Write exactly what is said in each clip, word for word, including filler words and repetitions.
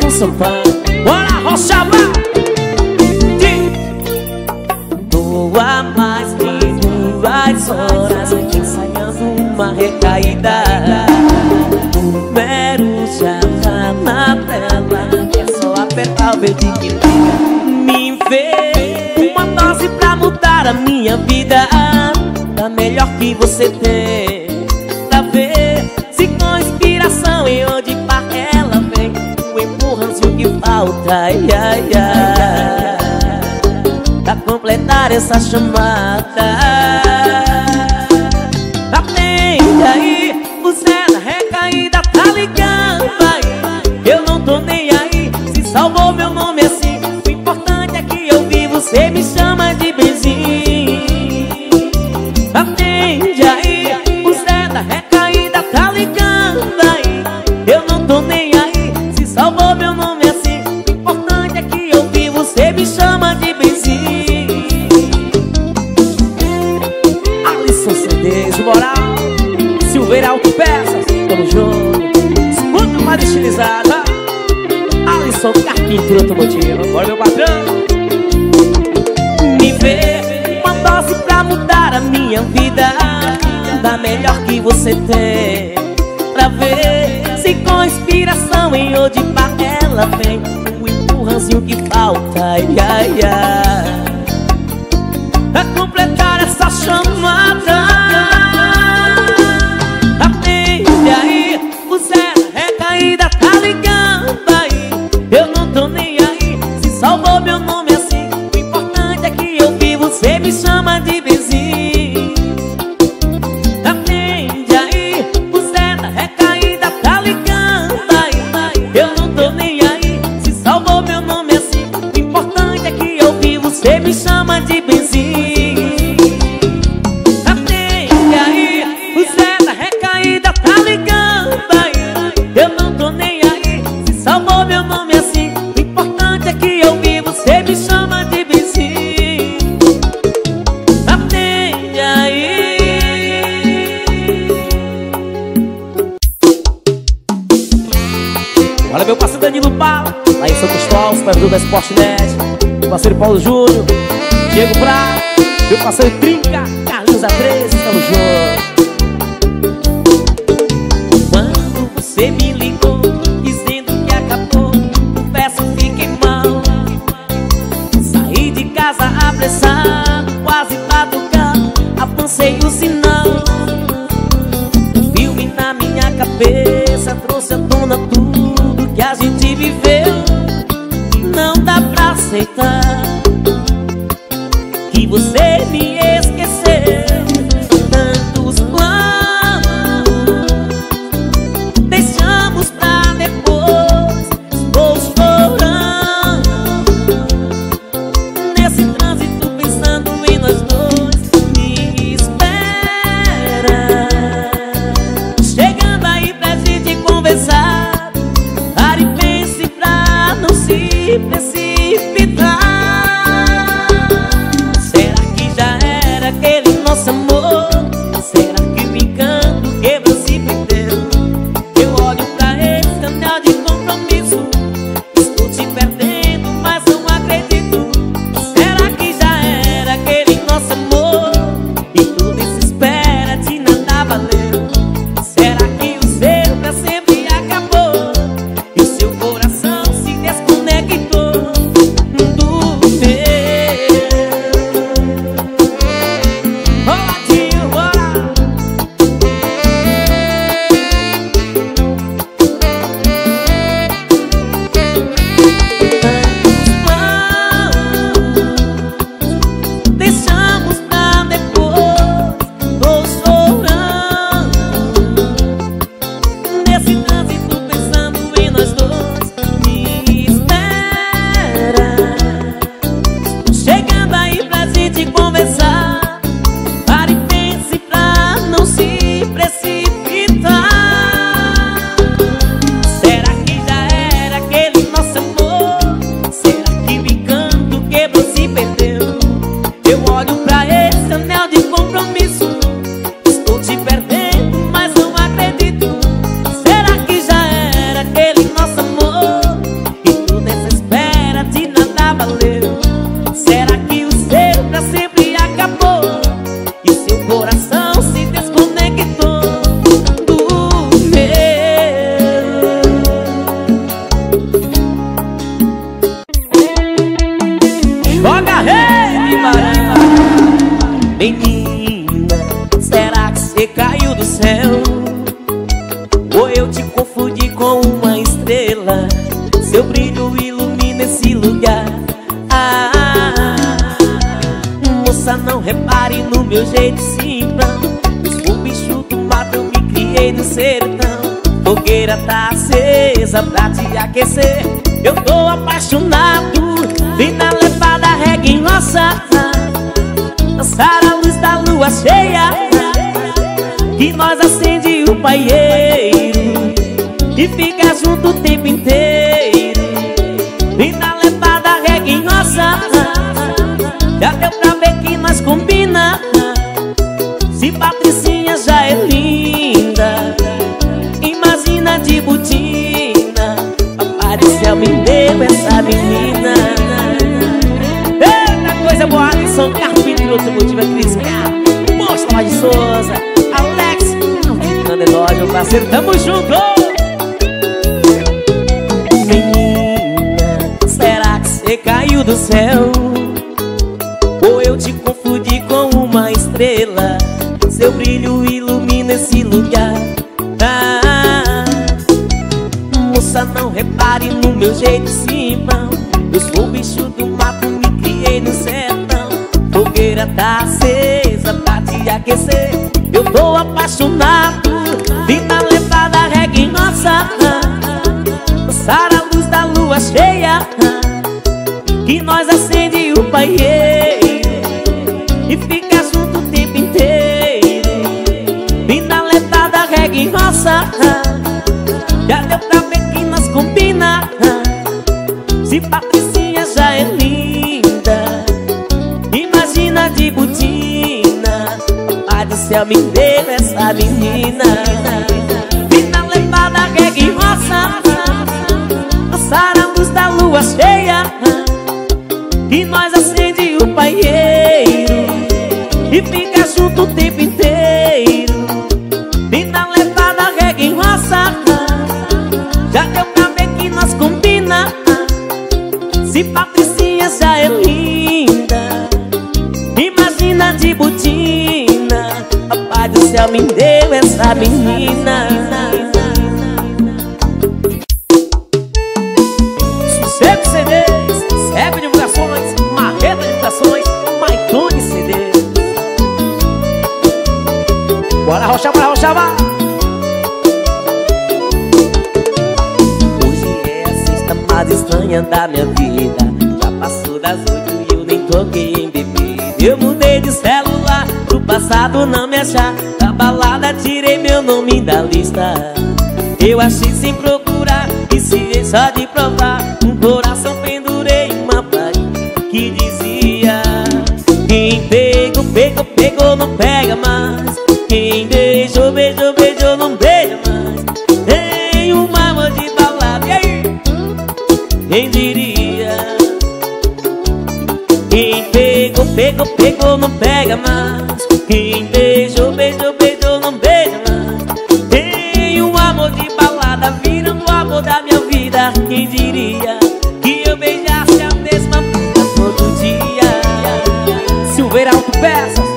Alisson Sampaio. Bora, Rocha, vai! Tô há mais de duas horas ensaiando uma recaída. Número já tá na tela, é só apertar o verde que liga. Me vê uma dose pra mudar a minha vida, da melhor que você tem, pra ver se com inspiração e onde par ela vem, o empurrãozinho que falta, ai, ai, ai, pra completar essa chamada. Atende aí, o Zé da recaída tá ligando aí. Eu não tô nem aí, se salvou meu nome assim. O importante é que eu vi, você me chama de benzinho. Atende aí, o Zé da recaída tá ligando aí. Eu não tô nem aí, se salvou meu nome assim. O importante é que eu vi, você me chama de benzinho. Alisson C Ds, moral, Silveira Autopeças, tamo junto. Escuta mais estilizada, Alisson Carpinteiro Automotivo. Bora, meu patrão. Me vê uma dose pra mudar a minha vida, da melhor que você tem, pra ver se com inspiração em onde par ela vem, o empurrãozinho que falta, ai, ai, ai, pra completar essa chamada. Atende aí, o Zé da recaída tá ligando aí. Eu não tô nem aí, se salvou meu nome assim. O importante é que eu vi, você me chama de benzinho. Atende aí, o Zé da recaída tá ligando aí. Eu não tô nem aí, se salvou meu nome assim. O importante é que eu vi, você me chama de benzinho. Atende aí, o Zé da recaída tá ligando aí. Eu não tô nem aí, se salvou meu nome assim. O importante é que eu vi, você me chama de benzinho. Atende aí. Olha meu parceiro Danilo Bala, lá em São Cristóvão, supervisor da Sportnet. Meu parceiro Paulo Júnior, Diego Prado, meu parceiro Trinca, Carlinhos A três, tamo junto. Quando você me ligou, dizendo que acabou, confesso fiquei mal. Saí de casa apressado, quase madrugado, avancei o sinal. Um filme na minha cabeça trouxe à tona tudo que a gente viveu. Não dá pra aceitar que você me esqueceu. Tantos planos deixamos pra depois. Estou chorando nesse trânsito, pensando em nós dois. Me espera, chegando aí pra gente conversar. Pare e pense pra não se precipitar. Ou eu te confundi com uma estrela? Seu brilho ilumina esse lugar. Ah, moça, não repare no meu jeito simplão. Sou bicho do mato, eu me criei no sertão. Fogueira tá acesa pra te aquecer. Eu tô apaixonado, vim na levada reggae em roça, dançar a luz da lua cheia, que nós acende o paieiro e fica junto o tempo inteiro. Vim na levada reggae em roça, já deu pra ver que nós combina. Se Patricinha já é linda, imagina de botina. Papai do céu me deu essa menina. Eita coisa boa, Alisson Carpinteiro, Automotiva Cris K, Poxa Tomás de Souza, Alex, Candeló, meu parceiro, tamo junto. Menina, será que você caiu do céu? Ou eu te confundi com uma estrela? Seu brilho ilumina esse lugar. Ah, moça, não repare no meu jeito simplão. Eu sou bicho do mato, me criei no sertão. Fogueira tá acesa pra te aquecer. Eu tô apaixonado, vim na levada reggae em roça, dançar a luz da lua cheia, que nós acende o paieiro e fica junto o tempo inteiro. Vim na levada reggae em roça, já deu pra ver que nós combina. Se Patricinha já é linda, imagina de botina. Papai do céu me deu essa menina. Vim na levada reggae em roça, dançar a luz da lua cheia, que nós acende o paieiro e fica junto o tempo inteiro. Vim na levada reggae em roça, já deu pra ver que nós combina. Se Patricinha já é linda, imagina de botina. Papai do céu me deu essa menina. Sossego C Ds, Cego Divulgações, Marreta Divulgações, Maitone C Ds. Bora rochar, bora rochar, vai! Mais estranha da minha vida, já passou das oito e eu nem toquei em bebida. Eu mudei de celular, pro passado não me achar. Da balada tirei meu nome da lista. Eu achei sem procurar, e se só de provar. Um coração pendurei uma plaquinha que dizia: quem pegou, pegou, pegou, não pega mais. Quem beijou, beijou, beijou, não beija mais. Tem uma amor de balada, e aí? Quem diria? Quem pegou, pegou, pegou, não pega mais. Quem beijou, beijou, beijou, não beija mais. Tem um amor de balada virando o amor da minha vida. Quem diria que eu beijasse a mesma boca todo dia? Silveira Autopeças.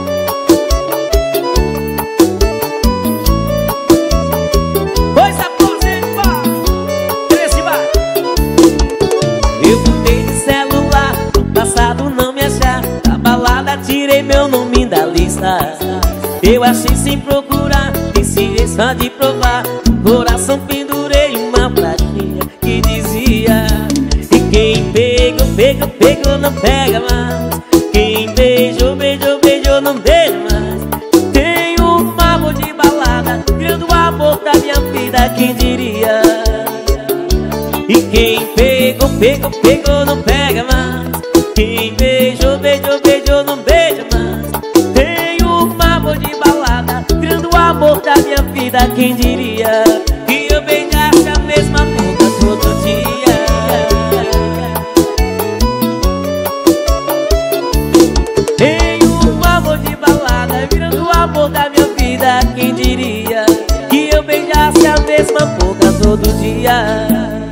Coisa positiva, treze vai. Eu mudei de celular, no passado não me achar. Da balada tirei meu nome da lista. Eu achei sem procurar, decidi só de provar. No coração pendurei uma plaquinha que dizia: e quem pegou, pegou, pegou, não pega mais. Quem beijou, beijou, beijou, não beija mais. Tem um amor de balada virando o amor da minha vida. Quem diria? E quem pegou, pegou, pegou, não pega mais. Quem beijou, beijou, beijou, não beija mais. Tem um amor de balada virando o amor da minha vida. Quem diria que eu beijasse a mesma boca todo dia? Tem um amor de balada virando o amor da minha vida. Quem diria que eu beijasse a mesma boca todo dia?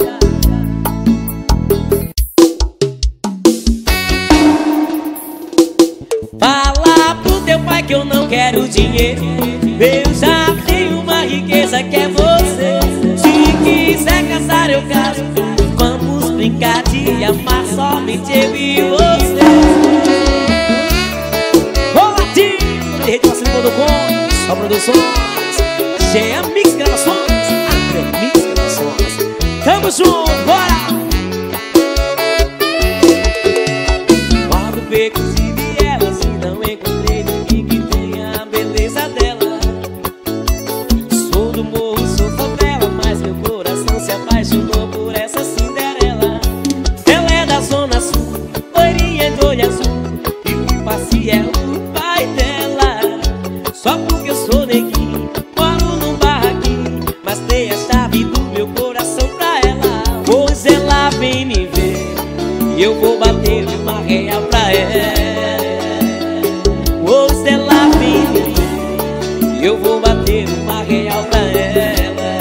Fala pro teu pai que eu não quero dinheiro. Eu já tenho uma riqueza que é você. amar somente eu e você. Olá, Tim! De rede Marcelo Produções, só produções. G M Mix Gravações, André Mix Gravações. Tamo junto, bora! Quando becos de vielas e não encontrei ninguém que tenha a beleza dela. Sou do morro, sou favela, mas meu coração se apaixonou por essa Cinderela. Ela é da Zona Sul, loirinha de olho azul, e o Passi é o pai dela. Só porque eu sou neguinho, moro num barraquinho, mas dei a chave do meu coração pra ela. Pois ela vem me ver e eu vou bater uma real pra ela. Pois ela vem me ver e eu vou bater uma real pra ela.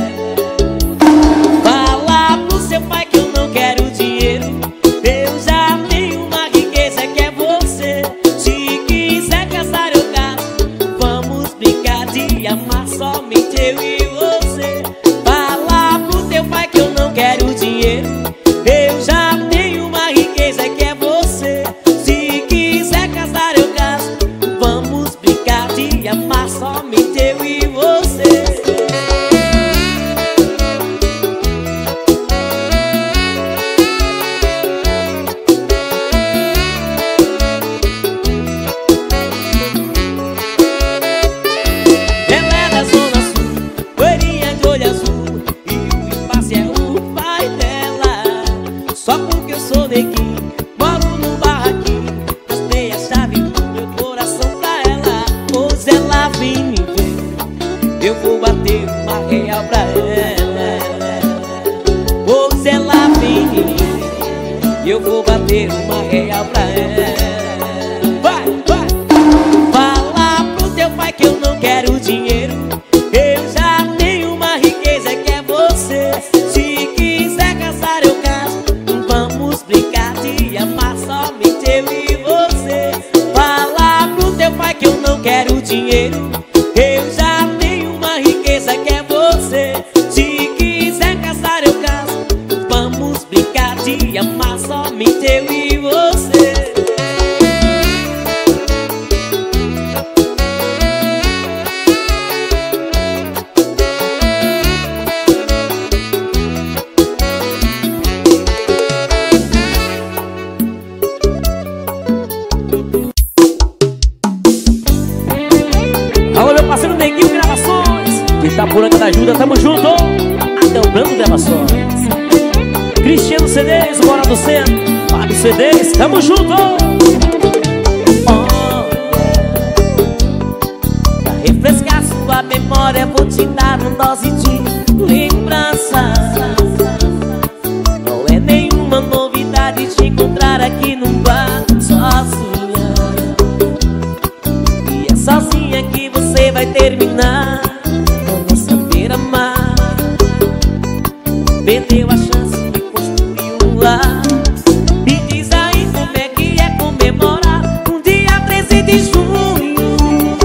Fala pro seu pai que eu não quero dinheiro, eu já tenho uma riqueza que é você. Se quiser casar eu caso, vamos brincar de amar somente eu e você. Fala pro teu pai que eu não quero dinheiro, eu já tenho uma riqueza que é você. Se quiser casar eu caso, vamos brincar de amar somente eu e você. Ela é da Zona Sul, loirinha de olho azul, e o Passi é o pai dela. Só porque eu sou neguinho, moro num barraquinho, mas dei a chave do meu coração pra ela. Pois ela vem me ver, eu vou bater uma real pra ela. Pois ela vem me ver, eu vou bater uma real pra ela. Vai, vai! Fala pro teu pai que eu não quero dinheiro, eu já tenho uma riqueza que é você. Se quiser casar eu caso, vamos brincar de amar somente eu e você. Fala pro teu pai que eu não quero dinheiro, eu já tenho uma riqueza que é você. Se quiser casar eu caso, vamos brincar de amar somente eu e você. Alô, meu parceiro Neguinho Gravações, de Itapuranga da Ajuda, tamo junto. Até o Brando Gravações, Cristiano C Ds, Bora do Centro, Fábio C Ds, tamo junto. Olha, pra refrescar sua memória vou te dar uma dose de lembrança. Não é nenhuma novidade te encontrar aqui num bar sozinha. E é sozinha que você vai terminar, não vou saber amar. Perdeu a chance de construir um lar. Me diz aí como é que é comemorar um dia treze de junho,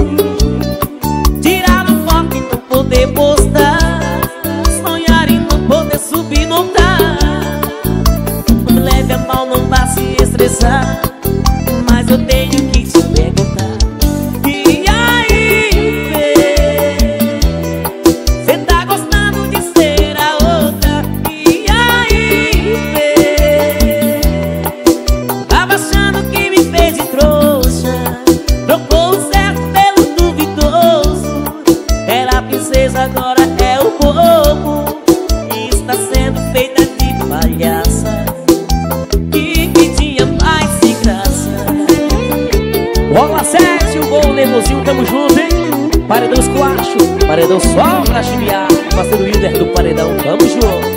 tirar uma foto e não poder postar, sonhar e não poder subir no altar. Não leve a mal, não vá se estressar, mas eu tenho que te perguntar. E aí, vê, cê tá gostando de ser a outra? E aí, vê, tava achando que me fez de trouxa, trocou o certo pelo duvidoso. Era a princesa, agora é o bobo, e está sendo feita de palhaça. Que vidinha mais sem graça. Rola sete, o gol nervosinho, tamo junto, hein? Paredão esculacho, paredão só pra chibiar. Parceiro Wilder do Paredão, tamo junto.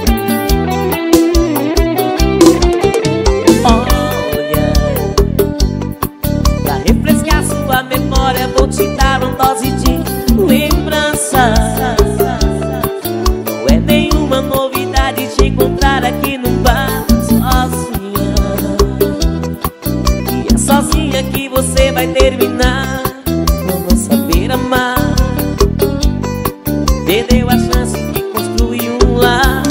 Olha, pra refrescar sua memória vou te dar uma dose de lembrança. Não é nenhuma novidade te encontrar aqui num bar sozinha. E é sozinha que você vai terminar, não vou saber amar. Perdeu a chance de construir um lar.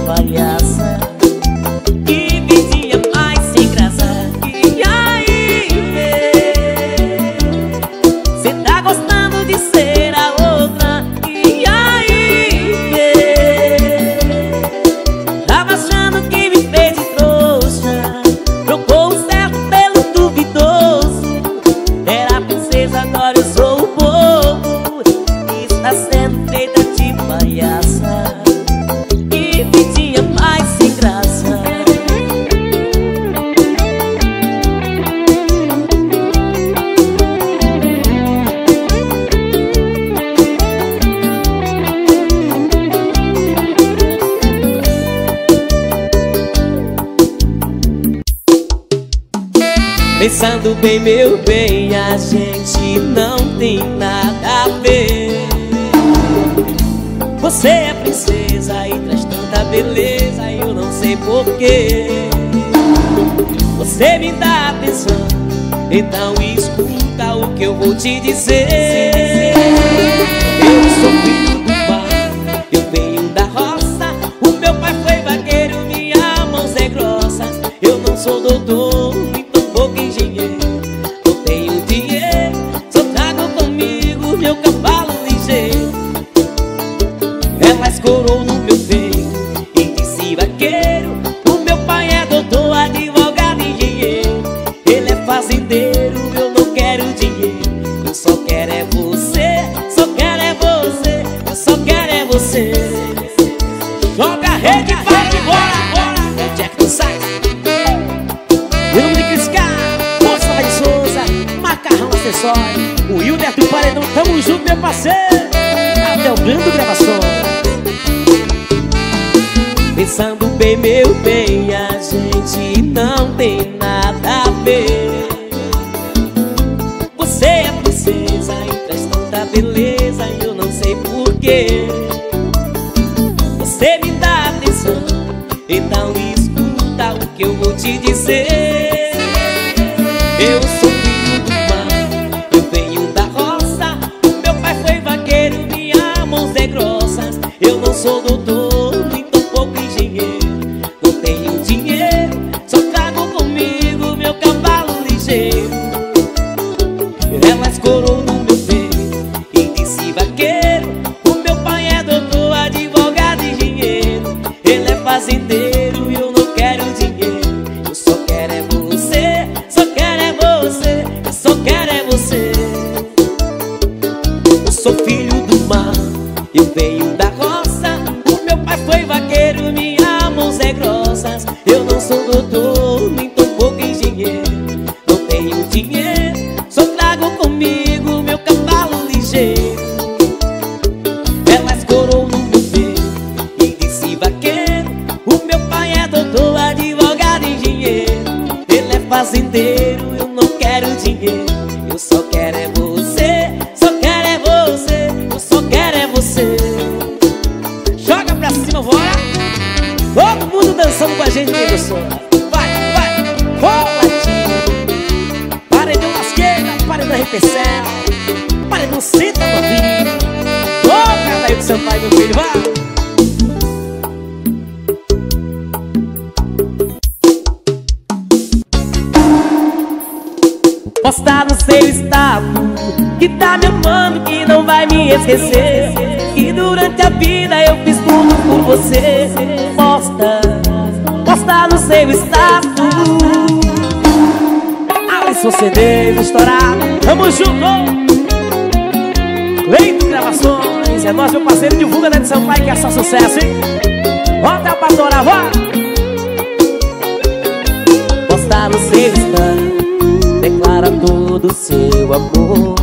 palhaça. Que vidinha mais sem graça. E aí, vê, cê tá gostando de ser a outra. E aí, vê, tava achando que me fez de trouxa, trocou o certo pelo duvidoso. Era a princesa, agora eu sou o bobo. Está sendo feita de palhaça. Que vidinha mais sem graça. Pensando bem, meu bem, a gente não tem nada a ver. Você é princesa e traz tanta beleza, eu não sei porquê. Você me dá atenção, então escuta o que eu vou te dizer. Eu sou filho do mar, eu venho da roça. O meu pai foi vaqueiro, minha mão é grossa. Eu não sou doutor, nem tampouco engenheiro. Não tenho dinheiro, só trago comigo meu cavalo ligeiro. Ela escorou no meu peito e disse vaqueiro. O meu pai é doutor, advogado, engenheiro. Ele é fazendeiro, eu não quero dinheiro. Eu só quero é você, só quero é você, eu só quero é você. Joga a rede e vai embora, bora. É o Jack do Sax, o nome de Criscar, Moça de Souza, Macarrão Acessório, o Hilder do Paredão, tamo junto, meu parceiro. Até o Grande Gravação. Pensando bem, meu bem, a gente não tem nada a ver. Você é princesa e traz tanta beleza, eu não sei porquê. Você me dá atenção, então escuta o que eu vou te dizer. Eu sou filho do mar, eu venho da roça. O meu pai foi vaqueiro, minha mão é grossa. Eu não sou doutor, nem tampouco engenheiro. Não tenho dinheiro, só trago comigo meu cavalo ligeiro. Ela escorou no meu peito e disse vaqueiro. O meu pai é doutor, advogado, engenheiro. Ele é fazendeiro e eu não quero dinheiro. Eu só quero é você, só quero é você, eu só quero é você. Eu sou filho do mar, eu venho da roça. O meu pai foi vaqueiro, minha mão é grossa. Eu não sou doutor, nem tampouco engenheiro. Não tenho dinheiro, só trago comigo meu cavalo ligeiro. Ela escorou no meu peito e disse vaqueiro. O meu pai é doutor, advogado, engenheiro. Ele é fazendeiro, eu não quero dinheiro. Eu só quero é você, só quero é você, eu só quero é você. Joga pra cima, bora. Todo mundo dançando com a gente, amigo som. Vai, vai, rola, tio. Paredão lasqueira, paredão arrepecel, paredão senta novinho. Ô, canta aí com seu pai, meu filho, vai. Postar no seu status que tá me amando, que não vai me esquecer, que durante a vida eu fiz tudo por você. Posta, posta no seu status. Alisson C Ds, estourado, tamo junto. Leito Gravações, é nós, meu parceiro, divulga da Edson Pai, que é só sucesso, hein? Bota pra torar, vai. Posta no seu status, declara todo o seu amor.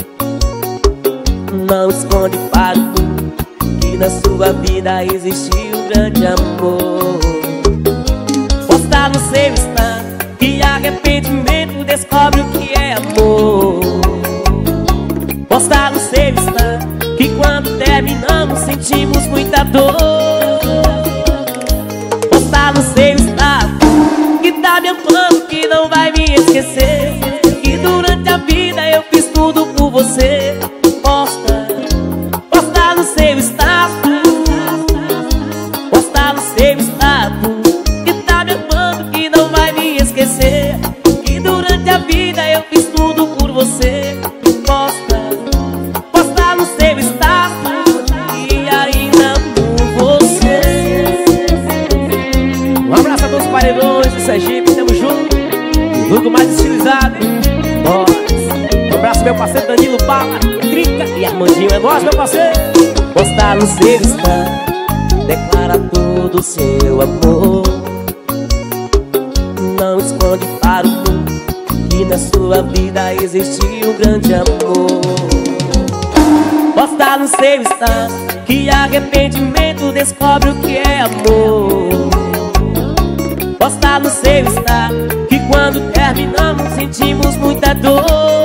Não esconde para o mundo que na sua vida existiu um grande amor. Posta no seu estado que arrependimento descobre o que é amor. Posta no seu estado que quando terminamos sentimos muita dor. Posta no seu estado que tá me amando, que não vai me esquecer, que durante a vida eu fiz tudo por você. Posta, posta no seu status, posta no seu aí, Armandinho, é nóis, meu parceiro. Postar no seu Insta, declara todo o seu amor. Não esconde para o mundo que na sua vida existe um grande amor. Posta no seu Insta que arrependimento descobre o que é amor. Posta no seu Insta que quando terminamos sentimos muita dor.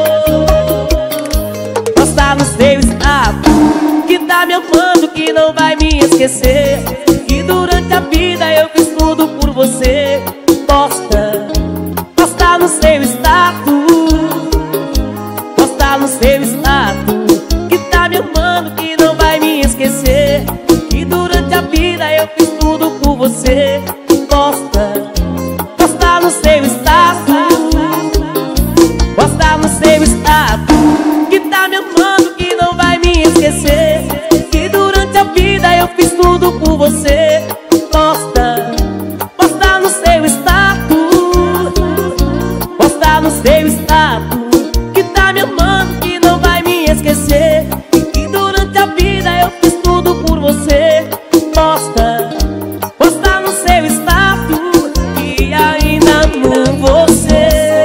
Posta no seu Insta que tá me amando, que não vai me esquecer, que durante a vida eu fiz tudo por você. Posta, posta no seu status, posta no seu status que tá me amando, que não vai me esquecer, que durante a vida eu fiz tudo por você. Posta, posta no seu status, posta no seu status que tá me amando, que não vai me esquecer, que durante a vida eu fiz tudo por você. Posta, posta no seu status, posta no seu status que tá me amando, que não vai me esquecer, que durante a vida eu fiz tudo por você. Posta, posta no seu status que ainda amo você.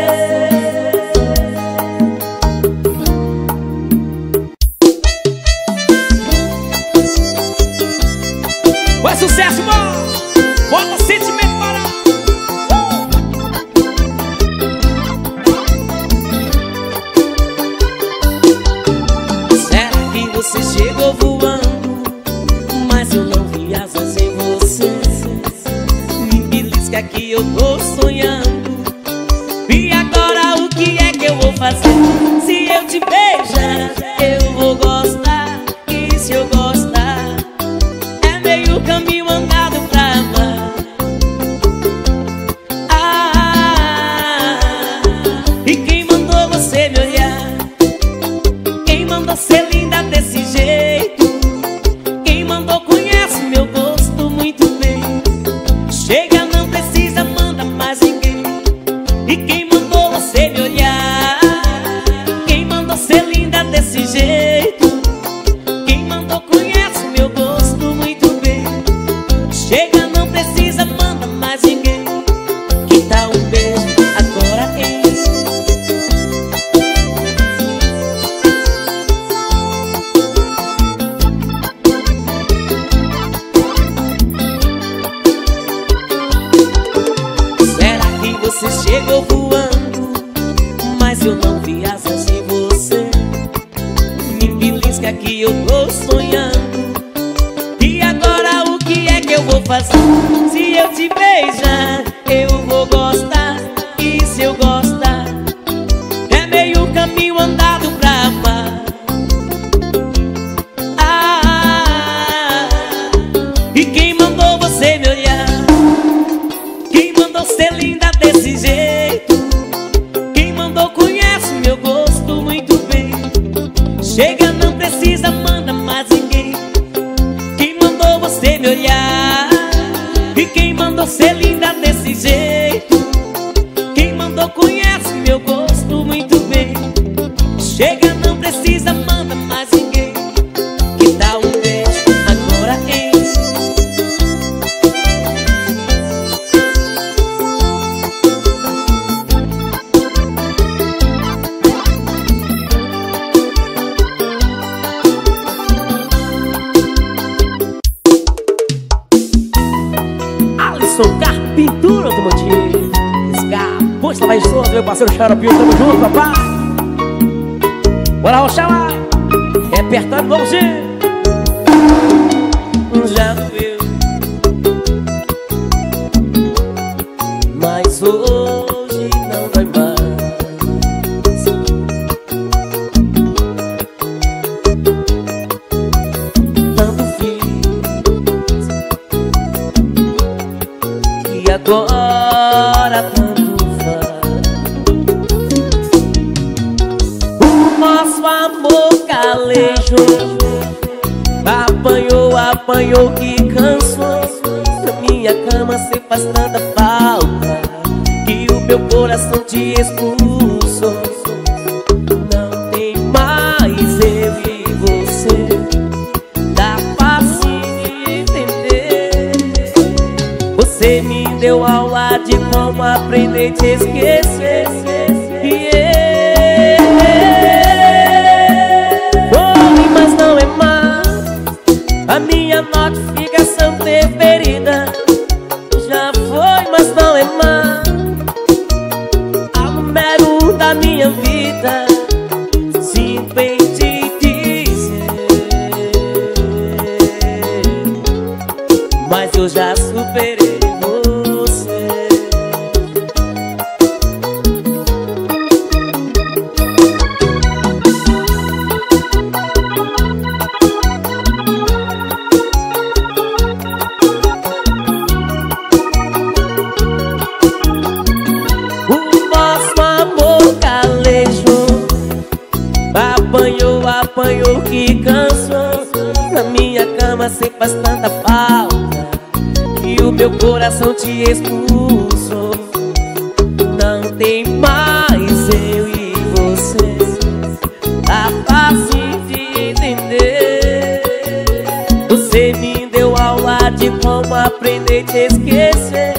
Vai sucesso, mano! Bota sentimento para... uh! Será que você chegou voando, mas eu não vi asas em você? Me belisca que eu tô sonhando, e agora o que é que eu vou fazer? Se eu te beijar, eu vou gostar, e se eu gostar, é meio caminho andado pra amar. Ah, e quem mandou você me olhar? Quem mandou ser linda desse jeito? Quem mandou conhece meu gosto muito bem. Chega, não precisa, manda mais ninguém. E quem mandou você me olhar? Quem mandou ser linda desse jeito? Quem mandou conhece meu gosto muito bem. Chega, não precisa, manda mais ninguém. Que tal um beijo agora, hein? Será que você chegou voando, mas eu não vi asas em você? Me belisca que eu tô sonhando, e agora o que é que eu vou fazer? Se eu te beijar, eu vou gostar, e se eu gostar, é meio caminho andado pra amar. Ah, e quem mandou você me olhar? Quem mandou ser linda desse jeito? Quem mandou conhece meu gosto muito bem. Chega, não precisa, manda mais ninguém. Quem mandou você me olhar? E quem mandou ser linda desse jeito? Quem mandou conhece meu gosto muito bem. Chega, não precisa, manda mais ninguém. Que tal um beijo agora, hein? Alisson Carpintura Automotivo. Escapou, estava em som, meu parceiro Xaropinho, tamo junto, papai. Bora rochar lá, repertório novozinho. Já doeu, mas hoje não dói mais. Tanto fiz que agora tanto faz. O nosso amor calejou, apanhou, apanhou que cansou. Na minha cama cê faz tanta falta que o meu coração te expulsou. Não tem mais eu e Você me deu aula de como aprender a te esquecer. Yeah. Foi, mas não é mais a minha notificação preferida. Já foi, mas não é mais a número um da minha vida. Sinto em te dizer, mas eu já superei você. O nosso amor calejou, apanhou, apanhou que cansou. Na minha cama cê faz tanta falta e o meu coração te expulsou. Não tem mais eu e você, tá fácil de entender. Você me deu aula de como aprender a te esquecer.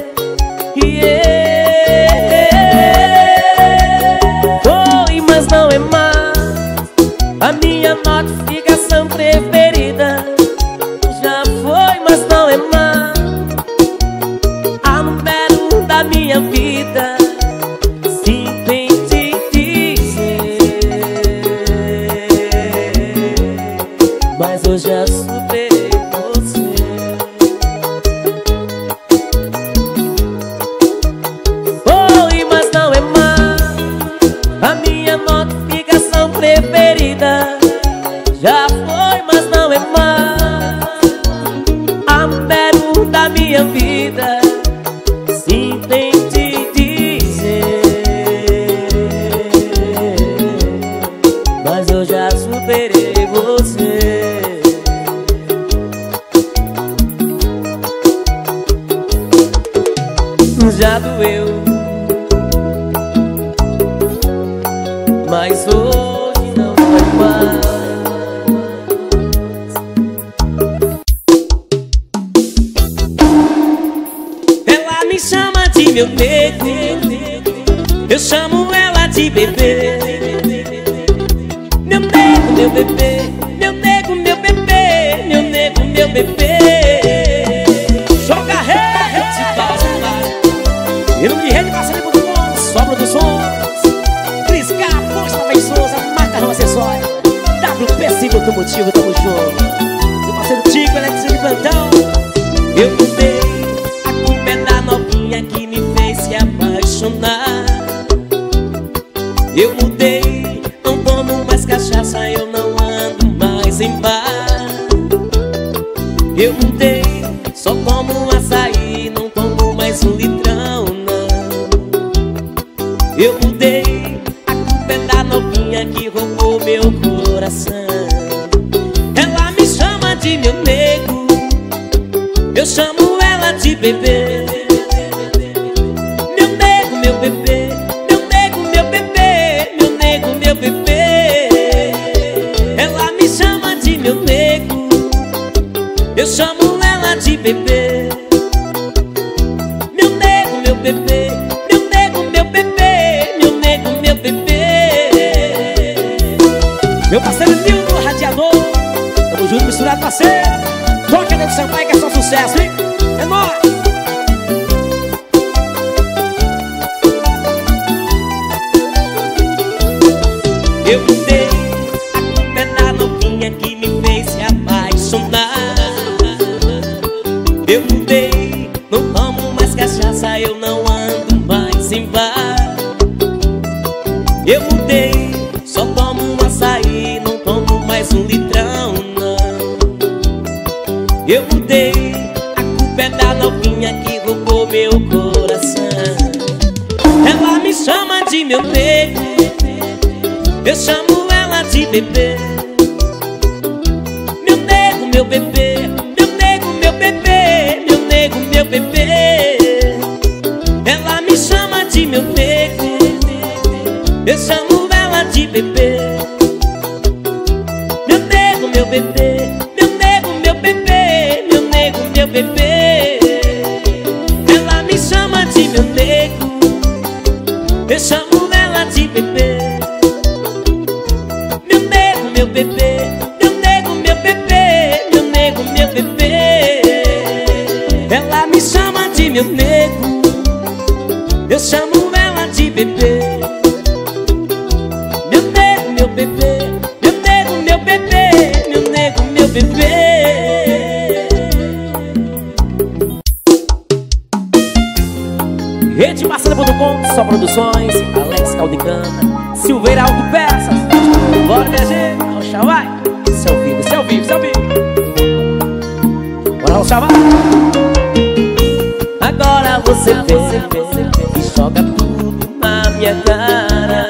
Yeah. Foi, mas não é mais a minha notificação preferida. Já foi, mas não é mais a número um da minha vida. Sinto em te dizer, mas eu já superei você. Foi, mas não é mais a minha notificação preferida. Já foi, mas não é mais a número um da minha vida. Sinto em te dizer, mas eu já superei você. Já doeu, mas hoje não vai mais. Ela me chama de meu nego, eu chamo ela de bebê. Meu nego, meu bebê, meu nego, meu bebê, meu nego, meu bebê. Joga rede, pausa, vai. E não me rede, passa de muito bom, sobra dos sons. Cris K, Posta Vem Souza, Macarrão Acessório, W P cinco Automotivo, tamo junto. Meu parceiro Tico, Eletricista de plantão. Eu mudei, a culpa é da novinha que me fez se apaixonar. Eu mudei, não tomo mais cachaça, eu não ando mais em bar. Eu mudei, só tomo açaí, não tomo mais um litrão, não. Eu mudei, a culpa é da novinha que roubou meu coração. Ela me chama de meu nego, eu chamo ela de bebê. Meu nego, meu bebê, meu nego, meu bebê, meu nego, meu bebê. Ela me chama de meu nego, eu chamo ela de bebê. Meu nego, meu bebê, meu nego, meu bebê, meu nego, meu bebê. Meu parceiro Nildo Radiador, tamo junto, misturado, parceiro. Toca dentro do Sampaio que é só sucesso, hein? É nóis! Eu mudei, a culpa é da novinha que me fez se apaixonar. Eu mudei, não tomo mais cachaça, eu não ando mais em bar. Eu mudei, só tomo um açaí, não tomo mais um litrão, não. Eu mudei, a culpa é da novinha que roubou meu coração. Ela me chama de meu nego, eu chamo ela de bebê. Meu nego, meu bebê, meu nego, meu bebê, meu nego, meu bebê. Ela me chama de meu nego, eu chamo ela de bebê. Meu nego, meu bebê, meu nego, meu bebê, meu nego, meu bebê. nego, eu chamo ela de bebê. Meu nego, meu bebê, meu nego, meu bebê, meu nego, meu bebê. Rede Marcela ponto com, só produções, Alex Caldicana, Silveira Autopeças. Bora, minha gente, Rocha vai. Isso é ao vivo, isso é ao vivo, isso é ao vivo. Bora, Rocha vai. Agora você vê, você vê, e joga tudo na minha cara,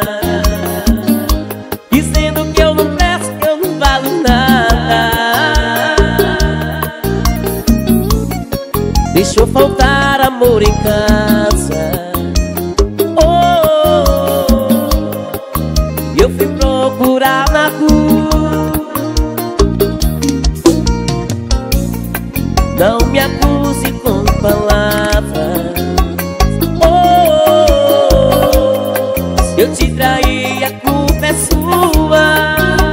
dizendo que eu não presto, que eu não valo nada. Deixou faltar amor em casa. Oh, eu fui procurar na rua. Não me acuse com palavras. Oh, se eu te traí, a culpa é sua.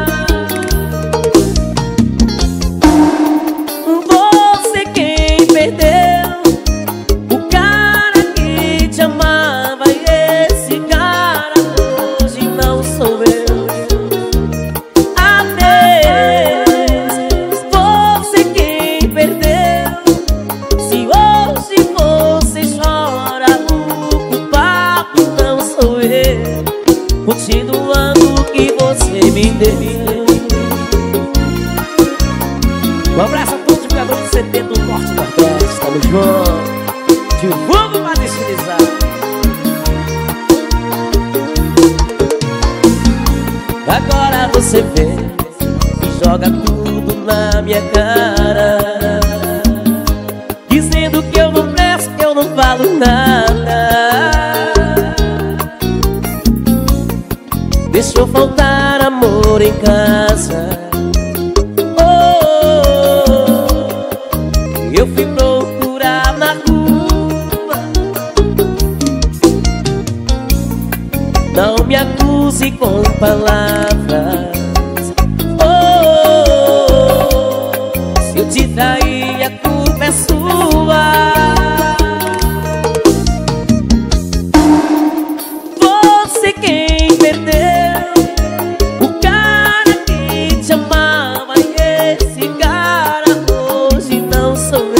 Você quem perdeu o cara que te amava, e esse cara hoje não sou eu. Adeus, você quem perdeu. Se hoje você chora, o culpado não sou eu, continuando o que você me deu. Um abraço a todos os jogadores de C D do Norte e Nordeste. Tamo junto. Divulga pra deslizar. Agora você vê e joga tudo na minha cara, dizendo que eu não presto, que eu não valo nada. Deixou faltar amor em casa. Eu fui procurar na rua. Não me acuse com palavras. Oh, se eu te traí, a culpa é sua. Você quem perdeu o cara que te amava, e esse cara hoje não sou eu.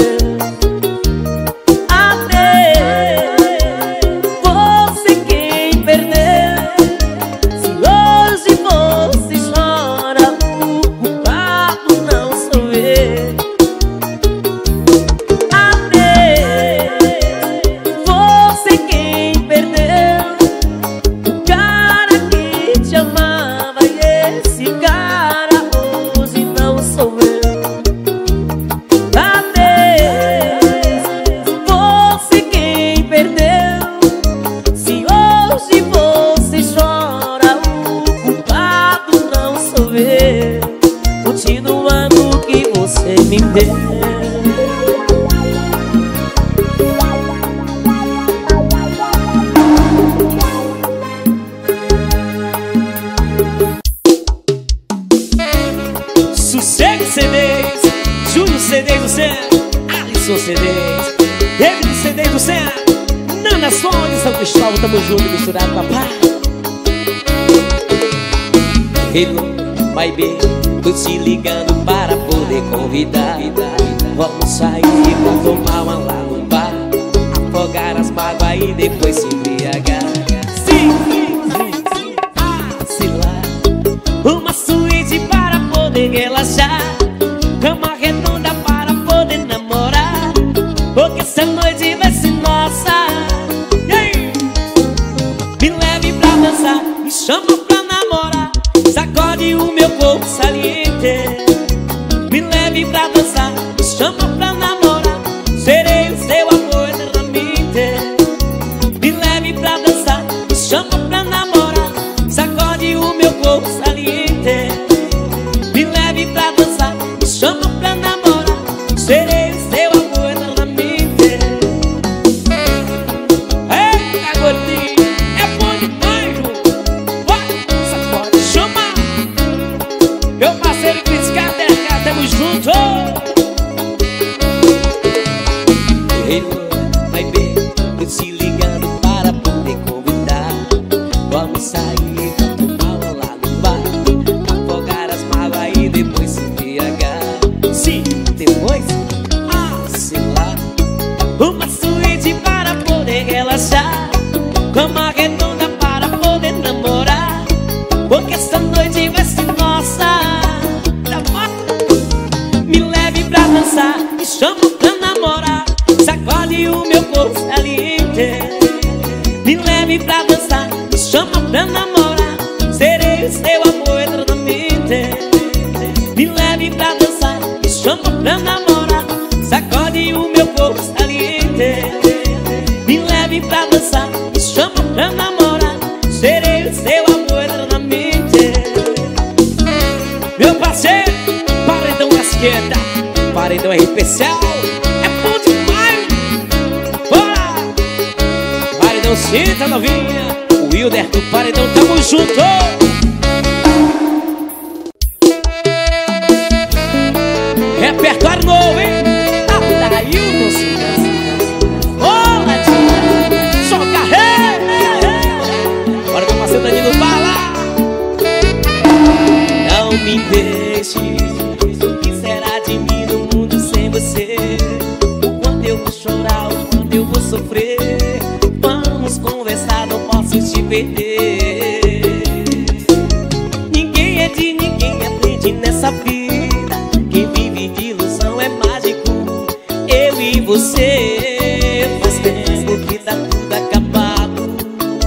Continuando o que você me deu. Sossego C Ds, Júnior C Ds do Céu, Alisson C Ds, David C Ds do Céu, Nana Sônia, São Cristóvão, tamo junto, misturado, papai. Hello, my baby, tô te ligando para poder convidar. Vamos sair e vamos tomar uma lá no bar, afogar as mágoas e depois se embriagar. Sim, sim, sim, sim, ah, sei lá. Uma suíte para poder relaxar, cama redonda para poder namorar, porque essa noite vai ser nossa. Yeah. Me leve pra dançar, me chama pra namorar, sacode o meu corpo saliente. Me leve pra dançar, me chama pra namorar, serei o seu amor eternamente. Me leve pra dançar, me chama pra namorar, sacode o meu corpo saliente. Me leve pra dançar, me chama pra namorar, serei o seu amor eternamente. Eita, gordinho, é bom demais, João. Vai! corpo saliente. Me leve pra dançar, me chama pra namorar. Serei o seu amor eternamente. Me leve pra dançar, me chama pra namorar. Sacode o meu corpo saliente. Me leve pra dançar, me chama pra namorar. Serei o seu amor eternamente. Meu parceiro, paredão na esquerda, paredão R especial, é bom demais. Bora! Paredão Cinta novinha, o Wilder do paredão, tamo junto. Repertório novo, hein? Ailton Cinta. Olá, tia, só carreira. Bora, meu parceiro Danilo, bala. Não me deixe, o que será de mim no mundo sem você? O quanto eu vou chorar, o quanto eu vou sofrer. Vamos conversar, não posso te perder. Ninguém é de ninguém, aprende nessa vida. Quem vive de ilusão é mágico. Eu e você, faz tempo que tá tudo acabado.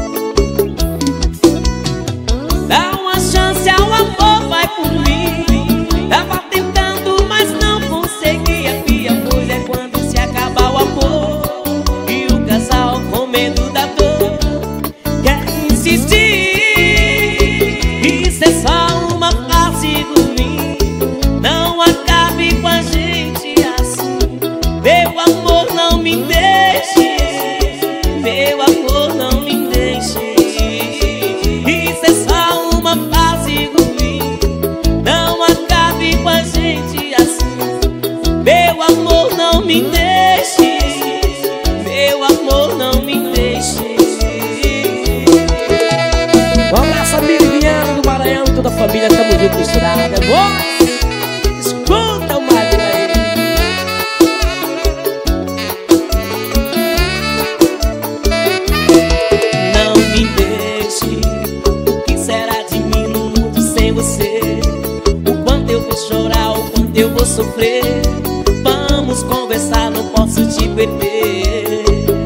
Dá uma chance ao amor, vai por mim. Tava tentando, mas não consegui. A pior coisa é quando se acaba o amor e o casal com medo da dor quer insistir. Isso é só uma fase ruim. Não acabe com a gente assim. Meu amor, não me deixe. Meu amor, não me deixe. Isso é só uma fase ruim. Não acabe com a gente assim. Meu amor, não me deixe. Meu amor, não me deixe. Um abraço, amigo Viana do Maranhão e toda a família, tamo junto, misturada. Voz, escuta o Magno aí. Não me deixe, o que será de mim no mundo sem você? O quanto eu vou chorar, o quanto eu vou sofrer. Vamos conversar, não posso te perder.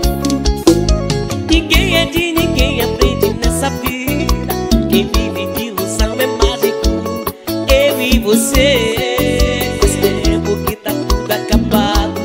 Ninguém é de ninguém, aprende nessa vida. Quem vive de ilusão é mágico. Eu e você, faz tempo que tá tudo acabado.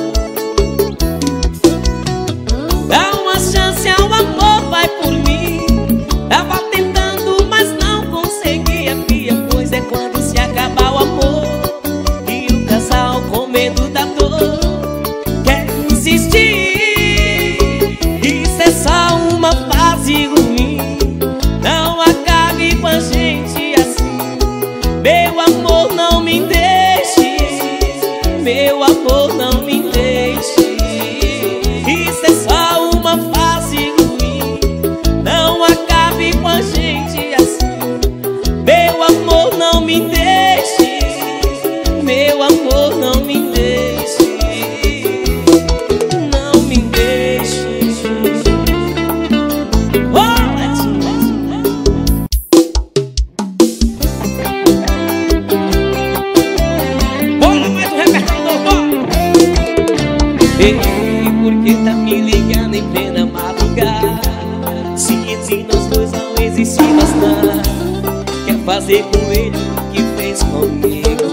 Dá uma chance ao amor, vai por mim. Tava tentando, mas não consegui. A pior coisa é quando se acaba o amor e o casal com medo da dor quer insistir. Isso é só uma fase ruim. Não acabe com a gente assim. Meu amor, não me deixe. Meu amor, não me deixe. Isso é só uma fase ruim. Não acabe com a gente assim. Meu amor, não me deixe. Meu amor, não me deixe. Não me deixe. Olha, bora mais um repertório novo. Ei, por que tá me ligando em plena madrugada? Se entre nós dois não existe mais nada. Quer fazer com ele o que fez comigo?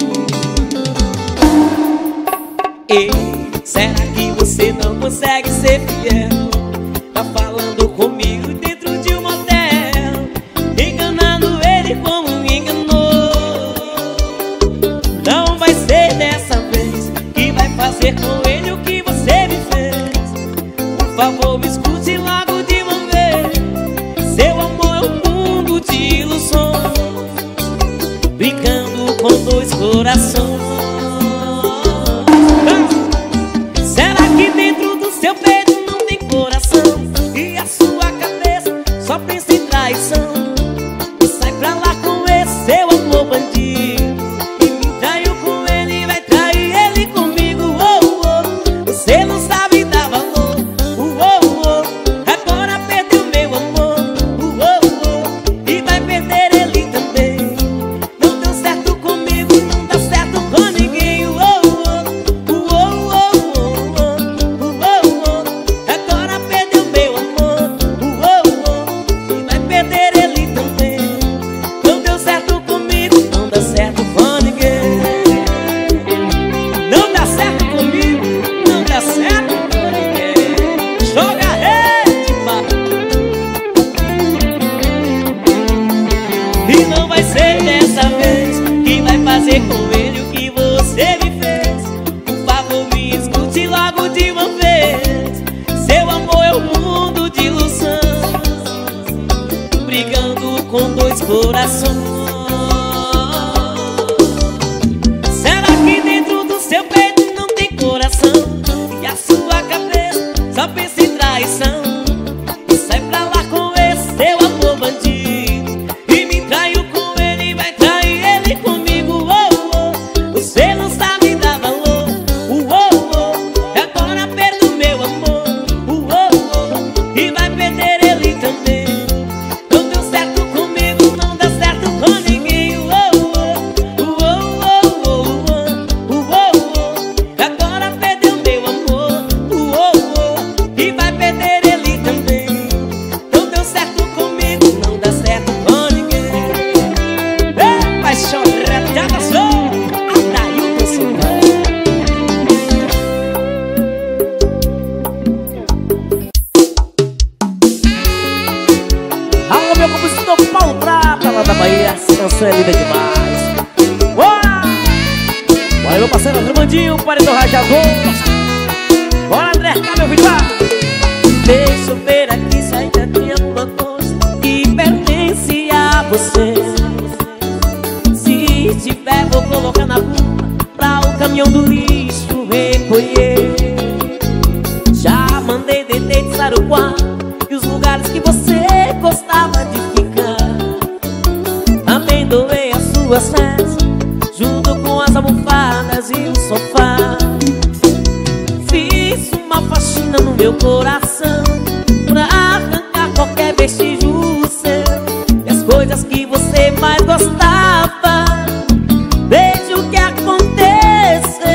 Ei, será que você não consegue ser fiel? Tá falando comigo dentro de um motel, enganando ele como me enganou. Não vai ser dessa vez que vai fazer com ele o que você me fez. Por favor, me escute logo de uma vez. Seu amor é um mundo de ilusões, brincando com dois corações. Será que dentro do seu peito não tem coração? E a sua cabeça só pensa em traição? Sai pra lá com esse seu amor bandido. E me traiu com ele, vai trair ele comigo. Oh, oh. Você não sabe dar valor. Oh, oh, oh. Agora perdeu meu amor. Oh, oh, oh. E vai perder ele também. Não deu certo comigo, não dá certo com ninguém. coração. Será que dentro do seu peito não tem coração? E a sua cabeça só pensa em traição? E sai pra lá com esse seu amor bandido, e me traiu com ele e vai trair ele comigo. Oh, oh. Você não sabe dar valor. Oh, oh, oh. Agora perdeu meu amor. Oh, oh, oh. E vai perder ele também. Não deu certo comigo, não dá certo com ninguém. Oh, oh, oh, oh, oh, oh, oh. Agora perdeu meu amor. Oh, oh, oh. E vai perder ele também. Não deu certo comigo, não dá certo com ninguém. Ei, paixão retada sou Adailton Santana. Alô, meu compositor Paulo Prata, lá da Bahia. Essa canção é linda demais. Bora! Bora, meu parceiro Armandinho, paredão rajador. Bora, André, cá, meu filho, vai! Deixa eu ver aqui se ainda tem alguma coisa que pertence a você. Se tiver, vou colocar na rua pra o caminhão do lixo recolher. Já mandei dedetizar o quarto e os lugares que você gostava de ficar. Também doei as suas festas junto com as almofadas e o sofá. Fiz uma faxina no meu coração pra arrancar qualquer vestígio seu e as coisas que você mais gostava. Veja o que aconteceu.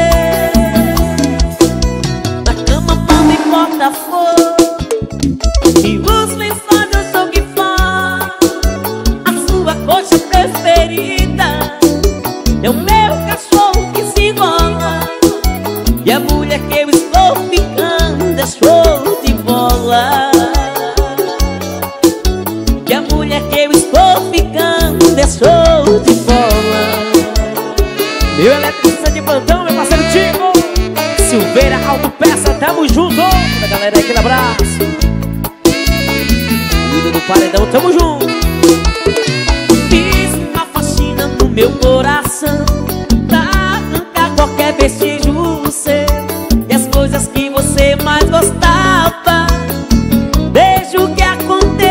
Na cama, pano e porta-fogo e os lençóis eu joguei fora. A sua coxa preferida é o meu cachorro que se enrola, e a mulher que eu estou ficando é show de bola. E a mulher que eu estou ficando é show de bola. Meu eletricista de plantão, meu parceiro Tico Silveira Autopeça, tamo junto. Da galera aí, aquele abraço. Cuida do paredão, tamo junto. Fiz uma faxina no meu coração pra arrancar qualquer vestígio seu e as coisas que você mais gostava. Veja o que aconteceu.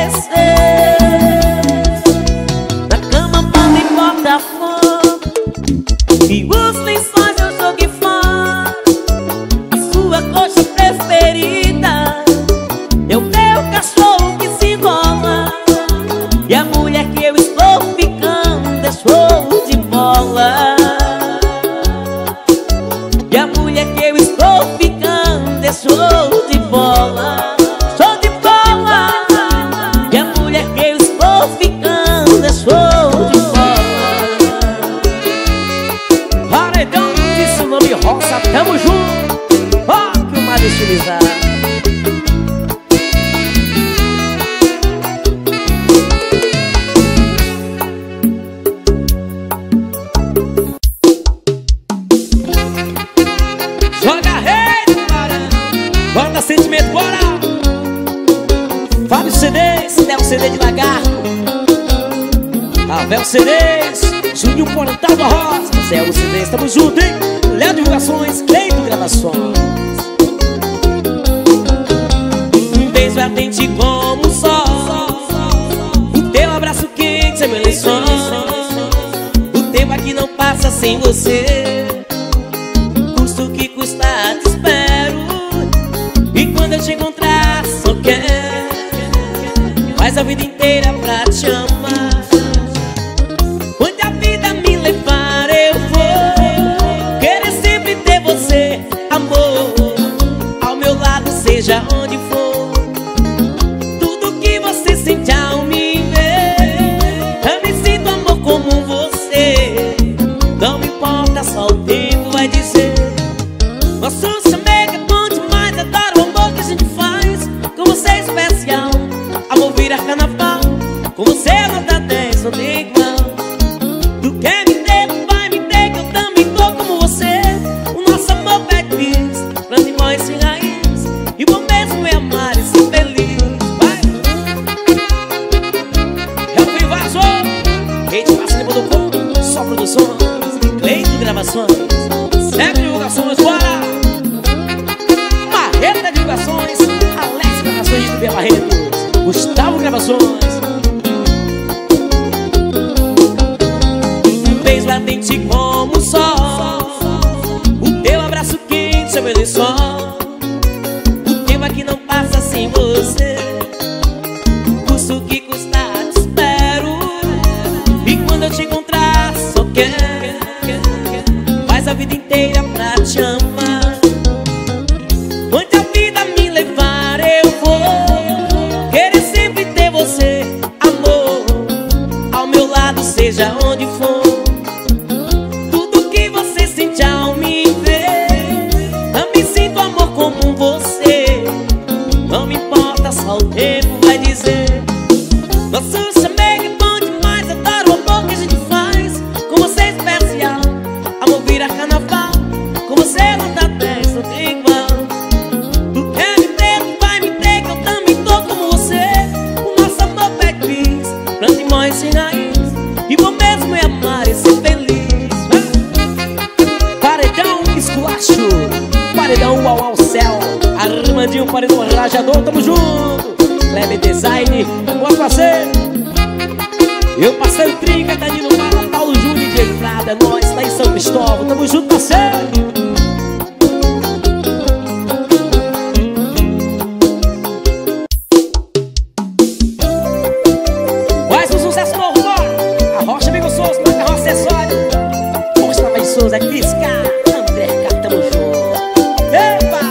Na cama, pano e porta-fogo e os lençóis eu joguei fora. A sua coxa preferida é o meu cachorro que se enrola, e a mulher que eu estou ficando é show de bola. E a mulher que eu estou ficando é show de bola. Show de bola. E a mulher que eu estou ficando é show de bola. Paredão de Tsunami Roça, tamo junto. Ó, que o mar estilizado. Joga rei do Maranhão. Bota sentimento, bora! Fábio C Ds, Léo C D de Lagarto, Ravel C Ds, Juninho Portal da Roça, Zé C Ds, tamo junto, hein? Léo Divulgações, Cleito Gravações. Um beijo ardente como o sol, o teu abraço quente é meu lençol. O tempo aqui não passa sem você. Custa o que custar, te espero. E quando eu te encontrar, só quero faz a vida inteira pra te amar. Onde a vida me levar, eu vou querer sempre ter você, amor, ao meu lado, seja onde for. Tudo que você sente ao me ver, eu me sinto amor como você. Não me importa, só o tempo vai dizer. Nosso chamego é bom demais, adoro o amor que a gente faz. Com você é especial, amor vira carnaval. Com você é nota dez, não tem igual. Tu quer me ter, tu vai me ter, que eu também tô como você. O nosso amor pede bis, planta e morre sem raiz. E o bom mesmo é amar e ser feliz. Vai! Eu fui vazou. Gravações, Alex Gravações de Bela Barreto, Gustavo Gravações. Um beijo ardente como o sol, o teu abraço quente, seu belo sol. O tempo aqui não passa sem você. Custo que custar, te espero. E quando eu te encontrar, só quero faz a vida inteira pra te amar. Onde a vida me levar, eu vou querer sempre ter você, amor, ao meu lado, seja onde for. Tudo que você sente ao me ver, também sinto amor como você. Não me importa, só o tempo vai dizer. Nosso chamego é bom demais, adoro o amor que a gente faz. Com você é especial, amor vira carnaval. Com você não dá dez, não tem igual. Tu quer me ter, tu vai me ter, que eu também tô como você. O nosso amor pede bis, planta e morre sem raiz. E bom mesmo é amar e ser feliz. Paredão Esculacho, Paredão Uau Uau Céu, Armandinho Paredão Rajador, tamo junto. Kleber Design, bora fazer. Eu passei o trinca, Danilo Mala, Paulo Júnior e Diego Prada. Nós tá em São Cristóvão, tamo junto, parceiro. Mais um sucesso novo, bora. A Rocha Amigo Souza, Macarrão Acessório, Mostra Mais Souza, Cris K, André K, tamo junto. Epa!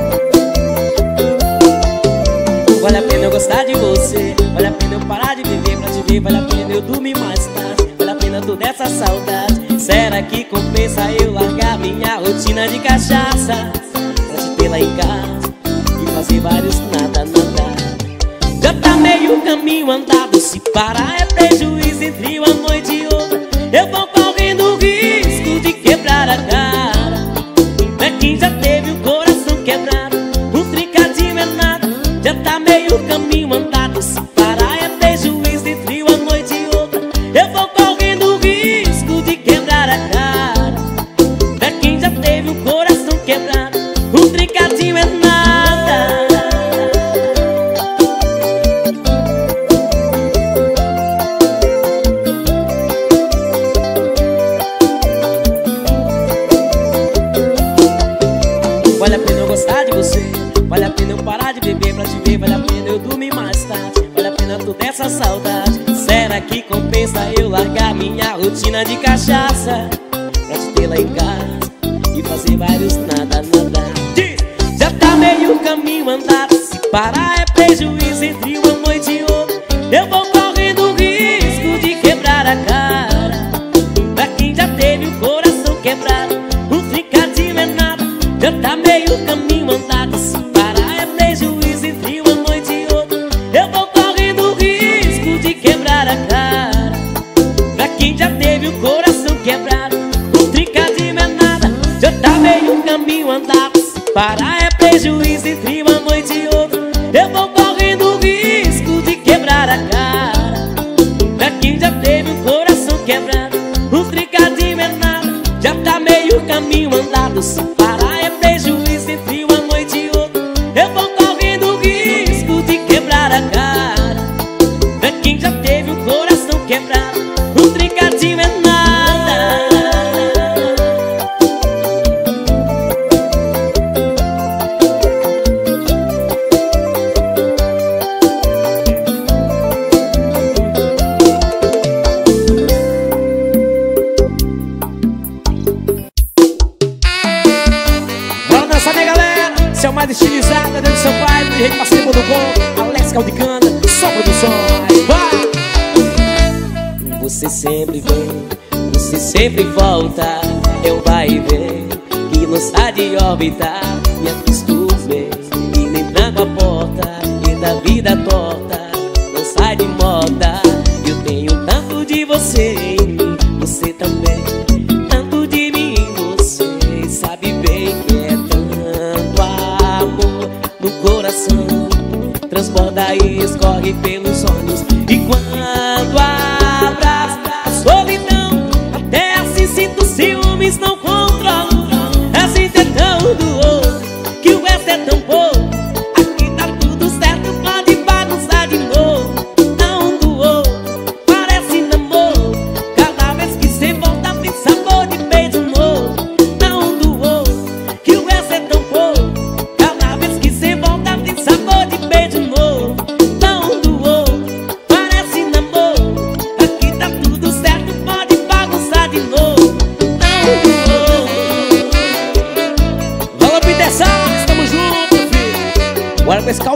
Vale a pena eu gostar de você, vale a pena eu parar de viver pra te ver, vale a pena eu dormir mais tarde, vale a pena toda essa saudade. Será que compensa eu largar minha rotina de cachaça pra te ter lá em casa e fazer vários nada, nada? Já tá meio caminho andado, se parar é prejuízo entre uma noite e outra. Eu vou correndo o risco de quebrar a cara. Pra quem já teve o coração quebrado, um trincadinho é nada. Já tá meio caminho andado, se parar é prejuízo entre uma noite e outra. Eu vou correndo o risco de quebrar a cara. Pra quem já teve o coração quebrado, um trincadinho é nada. Vale a pena eu gostar de você, vale a pena eu parar de beber pra te ver, vale a pena eu dormir mais tarde, vale a pena toda essa saudade. Será que compensa eu largar minha rotina de cachaça pra te ter lá em casa e fazer vários nada, nada? Já tá meio caminho andado, se parar é prejuízo entre uma noite e outra. Eu vou correndo o risco de quebrar a cara. Pra quem já teve o coração quebrado, um trincadinho é nada. Já tá meio caminho andado, se parar é prejuízo entre uma noite e outra. Eu vou correndo o risco de quebrar a cara. Pra quem já teve o coração quebrado, um trincadinho é nada. Já tá meio caminho andado, se parar é prejuízo entre uma noite e outra. Eu vou correndo o risco de quebrar a cara. Pra quem já teve o coração quebrado, um trincadinho é nada. Já tá meio caminho andado, se parar é prejuízo entre uma noite e outra. Eu vou correndo o risco de quebrar a cara. Pra quem já teve o coração quebrado, um trincadinho é nada. Mais estilizada dentro do seu pai, de rede parceiro do bom, Alex Caldicana, só produções, vai! Você sempre vem, você sempre volta. Eu vai e vem, que não sai de órbita. Me acostumei e nem tranco a porta. E da vida torta, não sai de moda. Eu tenho tanto de você em mim, você também. Tanto de mim em você, sabe bem que é tanto amor no coração. Transborda e escorre pelos olhos. E quando abraça a solidão, até assim sinto ciúmes, não controlo. Assim é tão do outro, que o resto é tão pouco.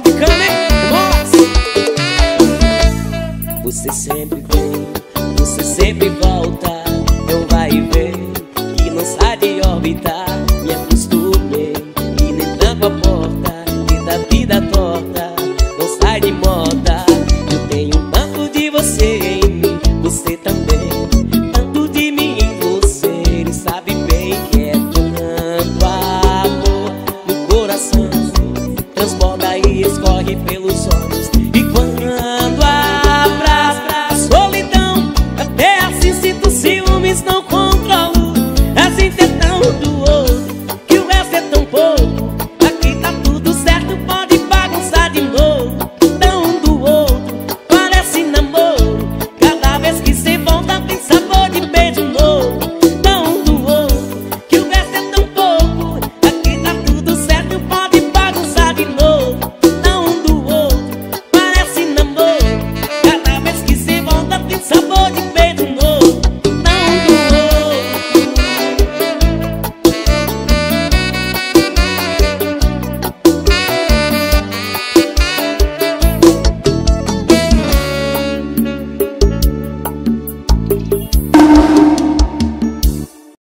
tropicana, hein? Nossa! Você sempre vem, você sempre volta. Não vai ver que não sai de órbita. Me acostumei e nem tampa a porta. E da vida torta, não sai de moda. Eu tenho tanto de você em mim, você também. Tanto de mim em você. Ele sabe bem que é tanto amor no coração. Transborda e escorre pelos olhos. E quando